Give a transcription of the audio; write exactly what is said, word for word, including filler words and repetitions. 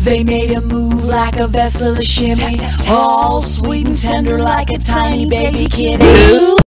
They made him move like a vessel of shimmy, all sweet and tender like a tiny baby kitty.